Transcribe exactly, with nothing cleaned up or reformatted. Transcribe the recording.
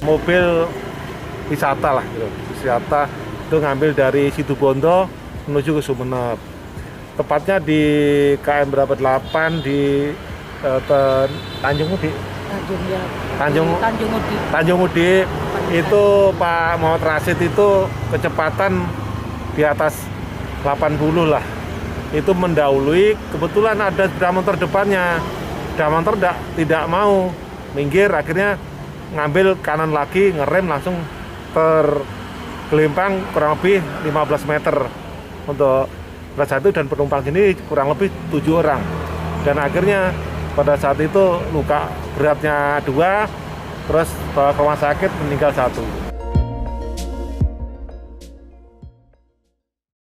mobil wisata lah gitu. Wisata itu ngambil dari Situbondo menuju ke Sumeneb. Tepatnya di K M berapa delapan di uh, Tanjung Udik. Tanjung ya. Tanjung Tanjung Udik. Tanjung Udik itu Pak Muhammad Rasid itu kecepatan di atas delapan puluh lah. Itu mendahului, kebetulan ada sepeda motor depannya. Sepeda motor tidak tidak mau minggir, akhirnya ngambil kanan lagi, ngerem langsung tergelimpang kurang lebih lima belas meter untuk pada saat itu, dan penumpang ini kurang lebih tujuh orang. Dan akhirnya pada saat itu luka beratnya dua, terus bawa ke rumah sakit meninggal satu.